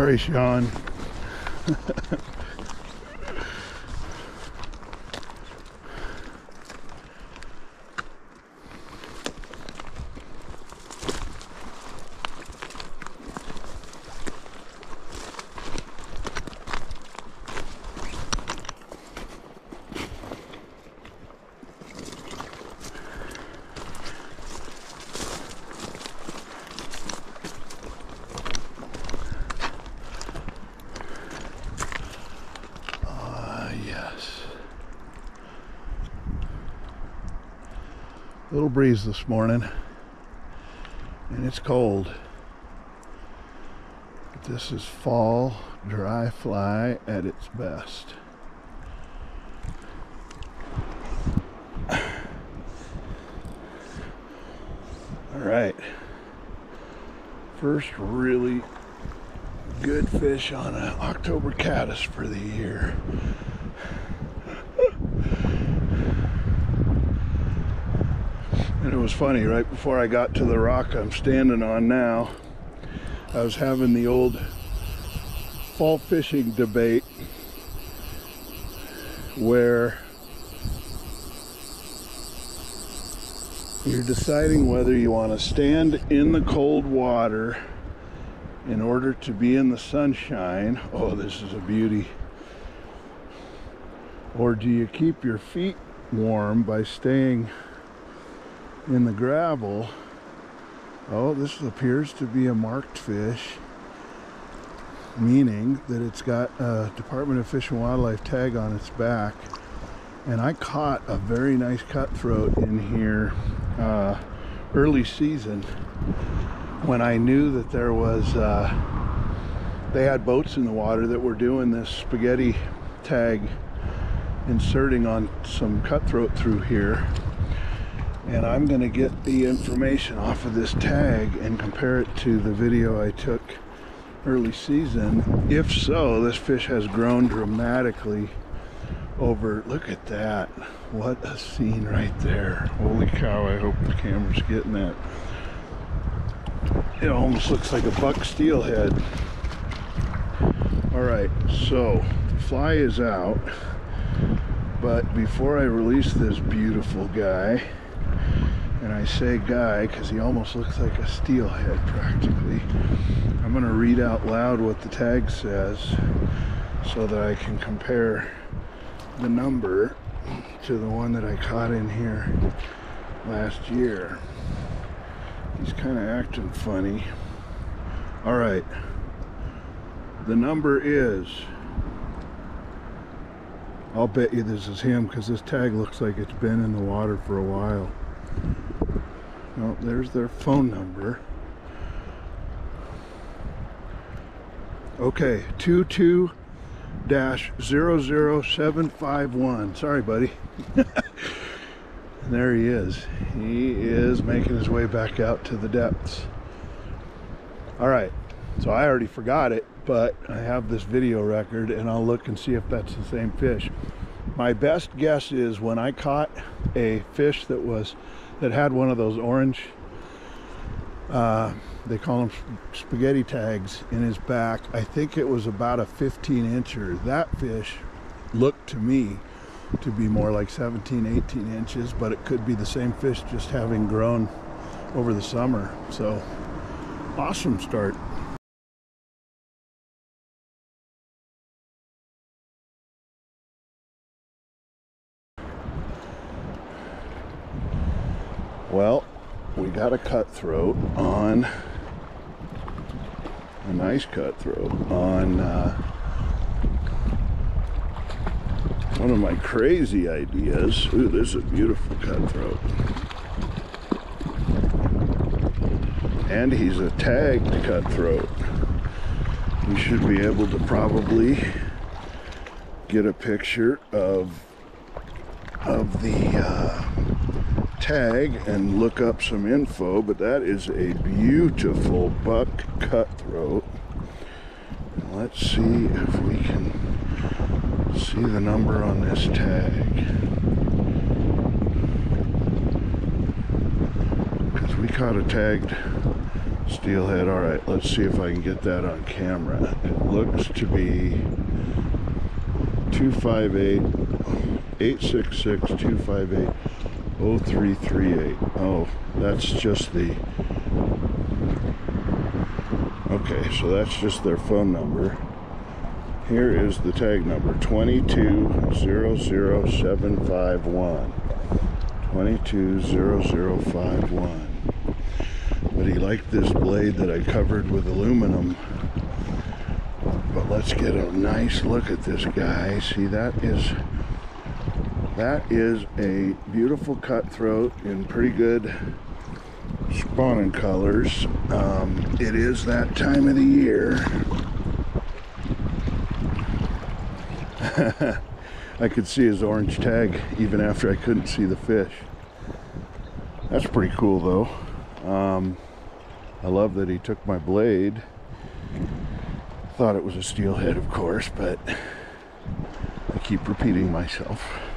Sorry, Sean. Little breeze this morning, and it's cold. But this is fall dry fly at its best. All right, first really good fish on an October caddis for the year. And it was funny, right before I got to the rock I'm standing on now, I was having the old fall fishing debate where you're deciding whether you want to stand in the cold water in order to be in the sunshine. Oh, this is a beauty. Or do you keep your feet warm by staying in the gravel? Oh, this appears to be a marked fish, meaning that it's got a Department of Fish and Wildlife tag on its back. And I caught a very nice cutthroat in here early season when I knew that there was they had boats in the water that were doing this spaghetti tag inserting on some cutthroat through here. And I'm going to get the information off of this tag and compare it to the video I took early season. If so, this fish has grown dramatically over, look at that. What a scene right there. Holy cow, I hope the camera's getting that. It almost looks like a buck steelhead. All right, so the fly is out. But before I release this beautiful guy, and I say guy because he almost looks like a steelhead practically, I'm going to read out loud what the tag says so that I can compare the number to the one that I caught in here last year. He's kind of acting funny. All right, the number is, I'll bet you this is him because this tag looks like it's been in the water for a while. Well, there's their phone number. Okay, 22-00751. Sorry, buddy. There he is. He is making his way back out to the depths. All right, so I already forgot it, but I have this video record and I'll look and see if that's the same fish. My best guess is when I caught a fish that had one of those orange, they call them spaghetti tags in his back. I think it was about a 15-incher. That fish looked to me to be more like 17, 18 inches, but it could be the same fish just having grown over the summer. So awesome start. Well, we got a cutthroat on, a nice cutthroat on one of my crazy ideas. Ooh, this is a beautiful cutthroat. And he's a tagged cutthroat. We should be able to probably get a picture of the tag and look up some info, but that is a beautiful buck cutthroat. Let's see if we can see the number on this tag, because we caught a tagged Steelhead. All right, let's see if I can get that on camera. It looks to be 258 866 258 0338. Oh, that's just the, okay, so that's just their phone number. Here is the tag number, 2200751. 2200051. But he liked this blade that I covered with aluminum. But let's get a nice look at this guy. See, that is a beautiful cutthroat in pretty good spawning colors. It is that time of the year. I could see his orange tag even after I couldn't see the fish. That's pretty cool though. I love that he took my blade. Thought it was a steelhead, of course, but I keep repeating myself.